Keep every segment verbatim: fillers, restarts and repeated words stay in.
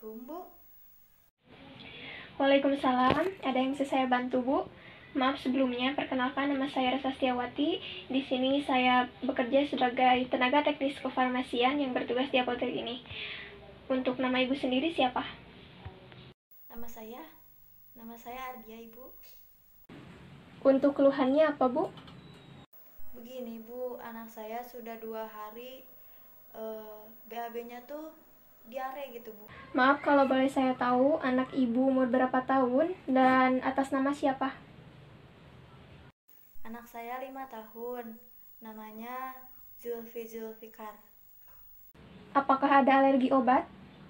Assalamualaikum, Bu. Waalaikumsalam, ada yang bisa saya bantu, Bu? Maaf sebelumnya, perkenalkan nama saya Rasa Setiawati. Di sini saya bekerja sebagai tenaga teknis kefarmasian yang bertugas di apotek ini. Untuk nama Ibu sendiri siapa? Nama saya, nama saya Ardia, Ibu. Untuk keluhannya apa, Bu? Begini, Bu, anak saya sudah dua hari eh, B A B-nya tuh diare gitu, Bu. Maaf kalau boleh saya tahu, anak Ibu umur berapa tahun dan atas nama siapa? Anak saya lima tahun, namanya Zulfi Zulfikar. Apakah ada alergi obat?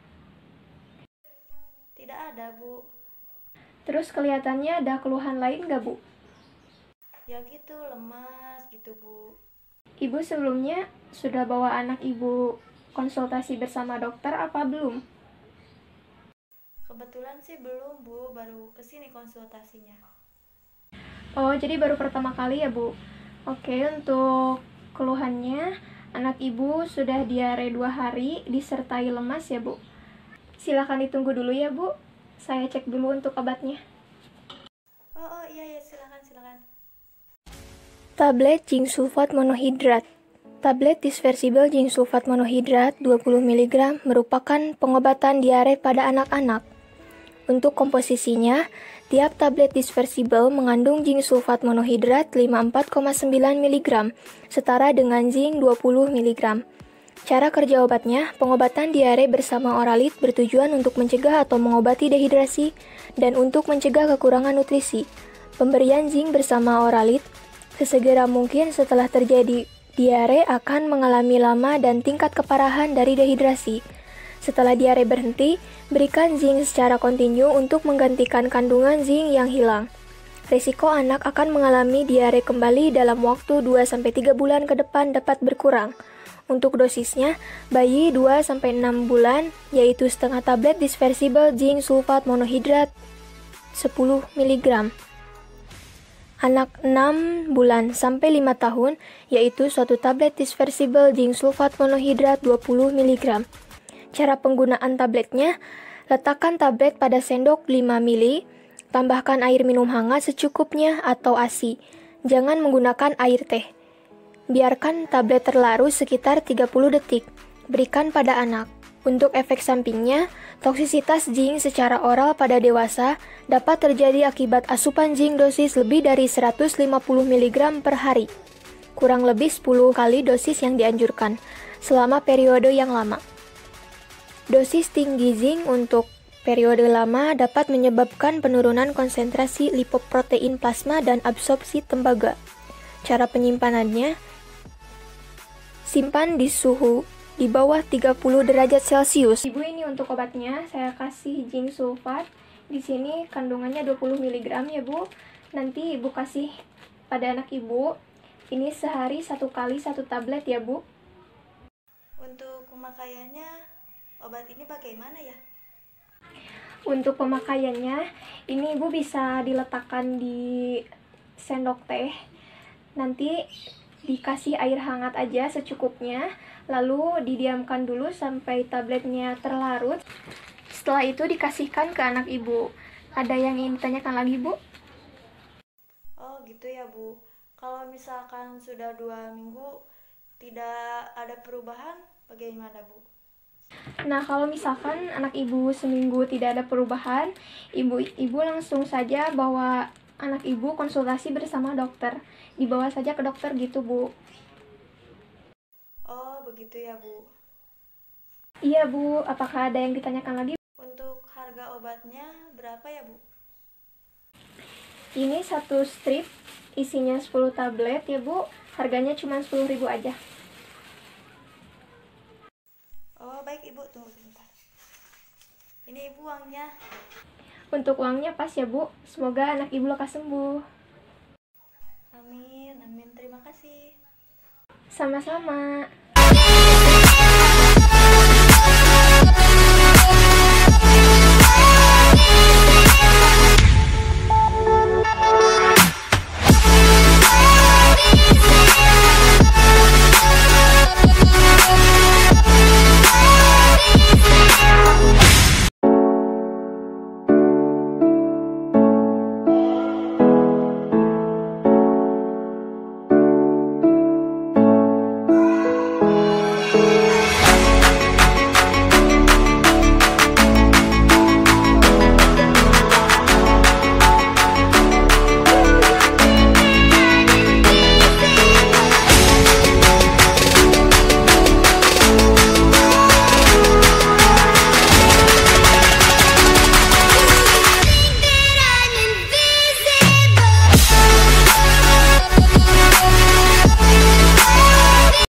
Tidak ada, Bu. Terus kelihatannya ada keluhan lain nggak, Bu? Ya gitu, lemas gitu, Bu. Ibu sebelumnya sudah bawa anak Ibu konsultasi bersama dokter apa belum? Kebetulan sih belum, Bu, baru kesini konsultasinya. Oh, jadi baru pertama kali ya, Bu? Oke, untuk keluhannya, anak Ibu sudah diare dua hari disertai lemas ya, Bu? Silakan ditunggu dulu ya, Bu. Saya cek dulu untuk obatnya. Oh, oh iya, iya, silakan, silakan. Tablet zinc sulfat monohidrat. Tablet disversibel zinc sulfat monohidrat dua puluh miligram merupakan pengobatan diare pada anak-anak. Untuk komposisinya, tiap tablet disversibel mengandung zinc sulfat monohidrat lima puluh empat koma sembilan miligram, setara dengan zinc dua puluh miligram. Cara kerja obatnya, pengobatan diare bersama oralit bertujuan untuk mencegah atau mengobati dehidrasi dan untuk mencegah kekurangan nutrisi. Pemberian zinc bersama oralit sesegera mungkin setelah terjadi diare akan mengalami lama dan tingkat keparahan dari dehidrasi. Setelah diare berhenti, berikan zinc secara kontinu untuk menggantikan kandungan zinc yang hilang. Risiko anak akan mengalami diare kembali dalam waktu dua sampai tiga bulan ke depan dapat berkurang. Untuk dosisnya, bayi dua sampai enam bulan, yaitu setengah tablet disversibel zinc sulfat monohidrat sepuluh miligram. Anak enam bulan sampai lima tahun, yaitu suatu tablet disversibel zinc sulfat monohidrat dua puluh miligram. Cara penggunaan tabletnya, letakkan tablet pada sendok lima mililiter, tambahkan air minum hangat secukupnya atau A S I. Jangan menggunakan air teh. Biarkan tablet terlarut sekitar tiga puluh detik. Berikan pada anak. Untuk efek sampingnya, toksisitas zinc secara oral pada dewasa dapat terjadi akibat asupan zinc dosis lebih dari seratus lima puluh miligram per hari. Kurang lebih sepuluh kali dosis yang dianjurkan, selama periode yang lama. Dosis tinggi zinc untuk periode lama dapat menyebabkan penurunan konsentrasi lipoprotein plasma dan absorpsi tembaga. Cara penyimpanannya, simpan di suhu di bawah tiga puluh derajat Celcius. Ibu, ini untuk obatnya saya kasih zinc sulfat. Di sini kandungannya dua puluh miligram ya, Bu. Nanti Ibu kasih pada anak Ibu. Ini sehari satu kali satu tablet ya, Bu. Untuk pemakaiannya, obat ini bagaimana ya? Untuk pemakaiannya, ini Ibu bisa diletakkan di sendok teh. Nanti dikasih air hangat aja secukupnya, lalu didiamkan dulu sampai tabletnya terlarut. Setelah itu dikasihkan ke anak Ibu. Ada yang ingin ditanyakan lagi, Bu? Oh gitu ya, Bu. Kalau misalkan sudah dua minggu tidak ada perubahan, bagaimana, Bu? Nah, kalau misalkan anak Ibu seminggu tidak ada perubahan, ibu ibu langsung saja bawa anak Ibu konsultasi bersama dokter. Dibawa saja ke dokter gitu, Bu. Oh, begitu ya, Bu. Iya, Bu. Apakah ada yang ditanyakan lagi? Untuk harga obatnya berapa ya, Bu? Ini satu strip isinya sepuluh tablet ya, Bu. Harganya cuma sepuluh ribu aja. Oh, baik, Ibu. Tunggu sebentar. Ini Ibu uangnya. Untuk uangnya pas ya, Bu. Semoga anak Ibu lekas sembuh. Amin, amin. Terima kasih. Sama-sama.